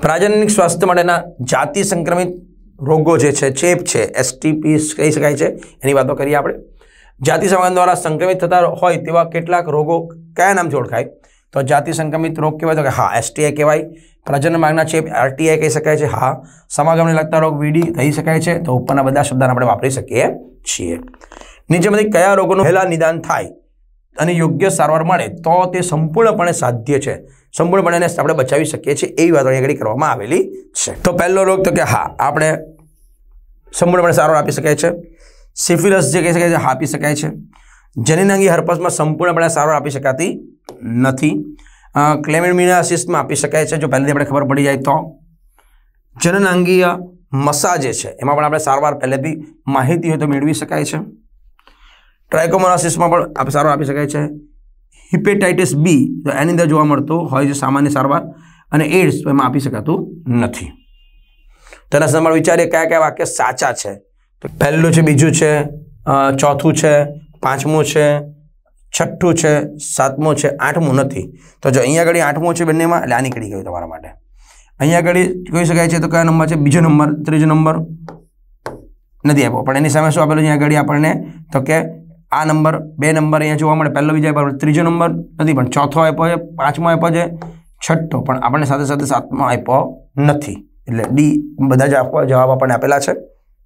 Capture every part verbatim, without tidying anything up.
પ્રજનનિક સ્વાસ્થ્ય માટેના જાતિ સંક્રમિત રોગો જે છે, ચેપ છે, એસટીપી કહી શકાય છે, એની વાતો કરીએ આપણે. જાતિ સંવહન દ્વારા સંક્રમિત થતા હોય તેવા કેટલાક રોગો કયા નામથી ઓળખાય? તો જાતિ સંક્રમિત રોગ કહેવાય તો કે હા એસટીઆઈ કહેવાય. પ્રજનન માર્ગના ચેપ આરટીઆઈ કહી શકાય છે, હા. સમાગમને લગતા રોગ વીડી કહી શકાય છે. તો ઉપરના બધા શબ્દોને આપણે વાપરી શકીએ છીએ. નીચેમાંથી કયા રોગોનું વહેલા નિદાન થાય અને યોગ્ય સારવાર મળે તો તે સંપૂર્ણપણે સાધ્ય છે, સંપૂર્ણપણે એને આપણે બચાવી શકીએ છીએ, એવી વાતો અહીં આગળ કરવામાં આવેલી છે. તો પહેલો રોગ તો કે હા આપણે સંપૂર્ણપણે સારવાર આપી શકાય છે. સિફિલિસ જે કહી શકાય છે, હા આપી શકાય છે. જનનાંગી હર્પસમાં સંપૂર્ણપણે સારવાર આપી શકાતી નથી. ક્લેમિડિયાસિસમાં આપી શકાય છે જો પહેલેથી આપણે ખબર પડી જાય તો. જનનાંગીય મસા જે છે એમાં પણ આપણે સારવાર પહેલેથી માહિતી હોય તો મેળવી શકાય છે. ટ્રાઇકોમોનાસિસમાં પણ આપણે સારવાર આપી શકાય છે. હિપેટાઇટિસ બી તો એની અંદર જોવા મળતું હોય છે સામાન્ય સારવાર, અને એડ્સ એમાં આપી શકાતું નથી. તેના સંદર્ભમાં વિચારીએ કયા કયા વાક્ય સાચા છે. તો પહેલું છે, બીજું છે, ચોથું છે, પાંચમું છે, છઠ્ઠું છે, સાતમું છે, આઠમું નથી. તો જો અહીંયા આગળ આઠમું છે બંનેમાં, એટલે આ નીકળી ગયું તમારા માટે. અહીંયા આગળ કહી શકાય છે તો કયા નંબર છે? બીજો નંબર, ત્રીજો નંબર નથી આપ્યો, પણ એની સામે શું આપેલું છે અહીંયા આગળ આપણને? તો કે આ નંબર, બે નંબર અહીંયા જોવા મળે, પહેલો બીજા આપ્યો, ત્રીજો નંબર નથી, પણ ચોથો આપ્યો છે, પાંચમો આપ્યો છે, છઠ્ઠો પણ આપણને સાથે સાથે સાતમો આપ્યો નથી. એટલે ડી બધા જ આપવા જવાબ આપણને આપેલા છે.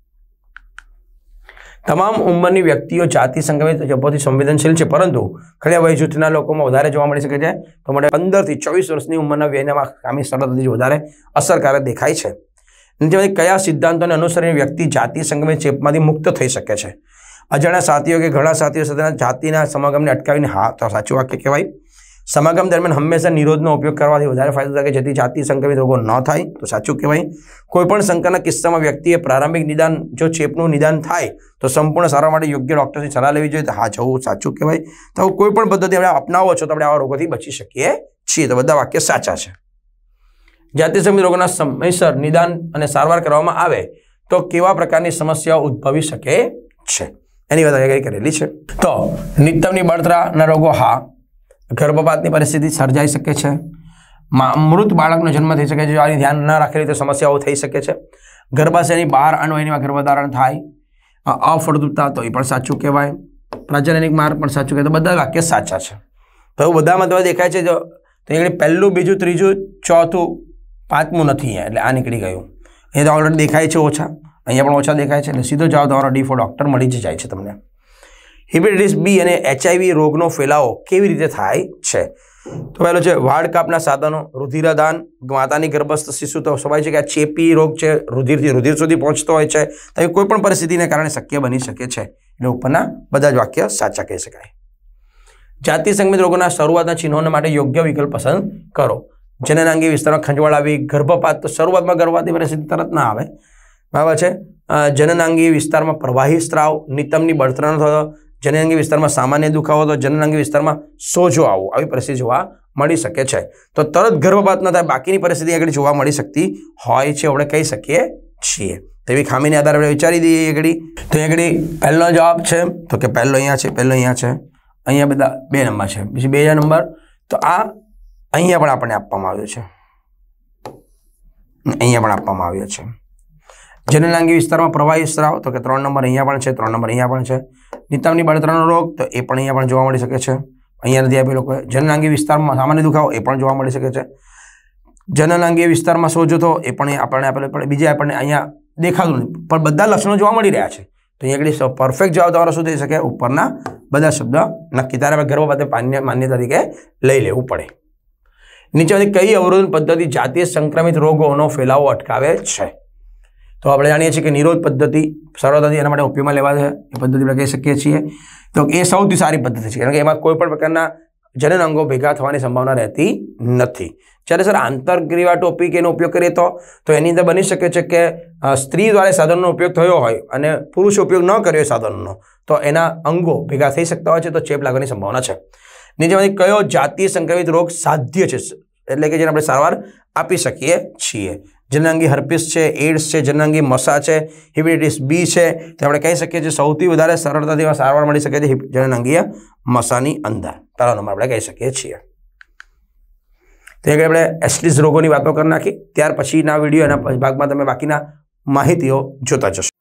તમામ ઉંમરની વ્યક્તિઓ જાતિ સંક્રમિત ચેપોથી સંવેદનશીલ છે, પરંતુ ઘણા વય જૂથના લોકોમાં વધારે જોવા મળી શકે છે. તો માટે પંદર થી ચોવીસ વર્ષની ઉંમરના વ્યયનામાં ખામી સરળતાથી વધારે અસરકારક દેખાય છે. નીચેમાંથી કયા સિદ્ધાંતોને અનુસરીને વ્યક્તિ જાતિ સંક્રમિત ચેપમાંથી મુક્ત થઈ શકે છે? અજાણ્યા સાથીઓ કે ઘણા સાથીઓ સાથેના જાતિના સમાગમને અટકાવીને, હા તો સાચું વાક્ય કહેવાય. સમાગમ દરમિયાન હંમેશા નિરોધનો ઉપયોગ કરવાથી વધારે ફાયદો થાય જેથી જાતિ સંક્રમિત રોગો ન થાય, તો સાચું કહેવાય. કોઈપણ શંકાના કિસ્સામાં વ્યક્તિએ પ્રારંભિક નિદાન, જો ચેપનું નિદાન થાય તો સંપૂર્ણ સારવાર માટે યોગ્ય ડૉક્ટરની સલાહ લેવી જોઈએ, તો હા જવું સાચું કહેવાય. તો કોઈ પણ પદ્ધતિ આપણે અપનાવો છો તો આપણે આવા રોગોથી બચી શકીએ છીએ. તો બધા વાક્ય સાચા છે. જાતિ સંક્રમિત રોગોના સમયસર નિદાન અને સારવાર કરવામાં આવે તો કેવા પ્રકારની સમસ્યાઓ ઉદ્ભવી શકે છે એની વાત આગળ કરેલી છે. તો નિત્યમની બળતરાના રોગો, હા. ગર્ભપાતની પરિસ્થિતિ સર્જાઈ શકે છે. મૃત બાળકનો જન્મ થઈ શકે છે, જો આની ધ્યાન ન રાખેલી તો સમસ્યાઓ થઈ શકે છે. ગર્ભાશયની બહાર અણવયનીમાં ગર્ભધારણ થાય. અફળદ્રુપતા તો એ પણ સાચું કહેવાય. પ્રજનનિક માર્ગ પણ સાચું કહેવાય. તો બધા વાક્ય સાચા છે. તો એવું બધામાં તમે દેખાય છે જો તો એ પહેલું, બીજું, ત્રીજું, ચોથું, પાંચમું નથી, એટલે આ નીકળી ગયું. એ તો ઓલરેડી દેખાય છે ઓછા, અહીંયા પણ ઓછા દેખાય છે, એટલે સીધો જવાબ તમારો ડી ફોર ડૉક્ટર મળી જ જાય છે તમને. હિપેટાઇટિસ બી અને એચઆઈવી રોગનો ફેલાવો કેવી રીતે થાય છે? તો પહેલો છે વાળ કાપના સાધનો, રુધિરદાન, માતાની ગર્ભસ્થ શિશુ. તો સ્વાભાવિક છે કે આ ચેપી રોગ છે, રુધિરથી રુધિર સુધી પહોંચતો હોય છે, તો કોઈ પણ પરિસ્થિતિને કારણે શક્ય બની શકે છે. એટલે ઉપરના બધા જ વાક્ય સાચા કહી શકાય. જાતિ સંક્રમિત રોગોના શરૂઆતના ચિહ્નોને માટે યોગ્ય વિકલ્પ પસંદ કરો. જનનાંગી વિસ્તારમાં ખંજવાળ આવી, ગર્ભપાત. તો શરૂઆતમાં ગર્ભપાતની પરિસ્થિતિ તરત ના આવે, બરાબર છે. જનનાંગી વિસ્તારમાં પ્રવાહી સ્ત્રાવ, નિતંબની બળતરાનો થતો, જનનાંગી વિસ્તારમાં સામાન્ય દુખાવો, તો જનનાંગી વિસ્તારમાં સોજો આવો, આવી પરિસ્થિતિ જોવા મળી શકે છે. તો તરત ગર્ભપાત ન થાય, બાકીની પરિસ્થિતિ આગળ જોવા મળી શકતી હોય છે, આપણે કહી શકીએ છીએ. તેવી ખામીને આધારે આપણે વિચારી દઈએ આગળ. તો આગળ પહેલો જવાબ છે તો કે પહેલો અહીંયા છે, પહેલો અહીંયા છે, અહીંયા બધા બે નંબર છે, પછી બે નંબર. તો આ અહીંયા પણ આપણને આપવામાં આવ્યો છે, અહીંયા પણ આપવામાં આવ્યો છે. જનનાંગી વિસ્તારમાં પ્રવાહી સ્ત્રાવ, તો કે ત્રણ નંબર અહીંયા પણ છે, ત્રણ નંબર અહીંયા પણ છે. નિતંબની બળતરાનો રોગ, તો એ પણ અહીંયા પણ જોવા મળી શકે છે, અહીંયા નથી આપેલો કોઈ. જનનાંગી વિસ્તારમાં સામાન્ય દુખાવો, એ પણ જોવા મળી શકે છે. જનનાંગી વિસ્તારમાં સોજો થવો, એ પણ આપણને આપેલો, પણ બીજા આપણને અહીંયા દેખાતું નથી, પણ બધા લક્ષણો જોવા મળી રહ્યા છે. તો અહીંયા આગળ પરફેક્ટ જવાબ તમારો શું થઈ શકે? ઉપરના બધા શબ્દ નક્કી. તારે આપણે ગર્ભપાત માન્ય માન્ય તરીકે લઈ લેવું પડે. નીચેની કઈ અવરોધન પદ્ધતિ જાતીય સંક્રમિત રોગોનો ફેલાવો અટકાવે છે? તો આપણે જાણીએ છીએ કે નિરોધ પદ્ધતિ સરળતાથી એના માટે ઉપયોગમાં લેવા છે, એ પદ્ધતિ આપણે કહી શકીએ છીએ. તો એ સૌથી સારી પદ્ધતિ છે, કારણ કે એમાં કોઈ પણ પ્રકારના જનન અંગો ભેગા થવાની સંભાવના રહેતી નથી. જ્યારે સર આંતરગ્રીવા ટોપી કે એનો ઉપયોગ કરીએ તો તો એની અંદર બની શકે છે કે સ્ત્રી દ્વારા સાધનનો ઉપયોગ થયો હોય અને પુરુષ ઉપયોગ ન કર્યો સાધનનો, તો એના અંગો ભેગા થઈ શકતા હોય છે, તો ચેપ લાગવાની સંભાવના છે. નીચેમાંથી કયો જાતીય સંક્રમિત રોગ સાધ્ય છે, એટલે કે જેને આપણે સારવાર આપી શકીએ છીએ? જનનાંગી હર્પિસ છે, એડ્સ છે, જનનાંગી મસા છે, હિપેટાઇટિસ બી છે. તો આપણે કહી શકીએ છીએ સૌથી વધારે સરળતાથી સારવાર મળી શકે છે જનનાંગીય મસાની અંદર. પહેલો નંબર આપણે કહી શકીએ છીએ. આગળ આપણે એસ્ટિસ રોગોની વાતો કરી નાખી. ત્યાર પછીના વિડીયો એના ભાગમાં તમે બાકીના માહિતીઓ જોતા જશો.